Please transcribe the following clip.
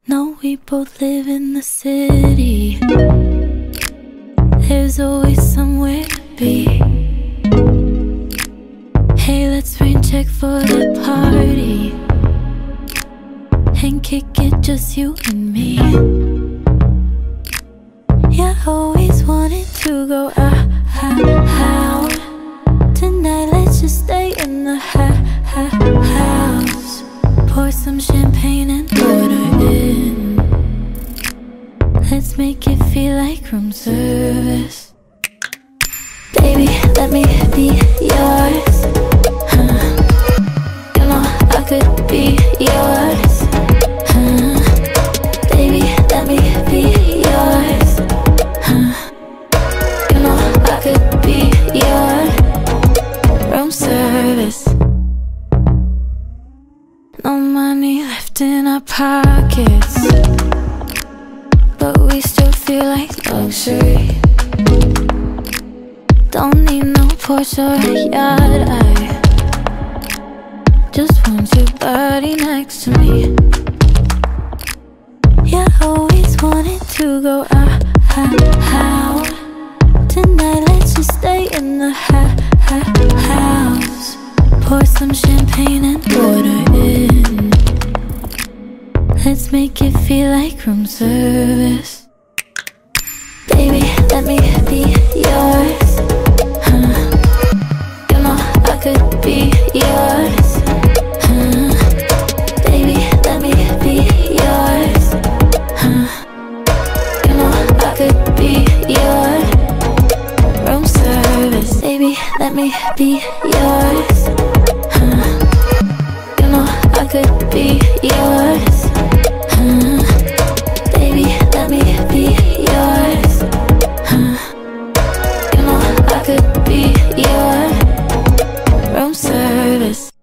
No, we both live in the city. There's always somewhere to be. Hey, let's rain check for the party and kick it just you and me. Yeah, always wanted to go out. Tonight let's just stay in the house. Pour some champagne and order in. Let's make it feel like room service. Baby, let me be yours. You know I could be yours. Baby, let me be yours. You know I could be your room service. No money left in our pockets, but we still feel like luxury. Don't need no Porsche or a yacht. I just want your body next to me. Yeah, always wanted to go out. Tonight let's just stay in the house. Pour some champagne and order in. Let's make it feel like room service. Baby, let me be yours. You know I could be yours. Baby, let me be yours. You know I could be your room service. Baby, let me be yours. You know I could be yours. Baby, let me be yours. You know I could be your room service.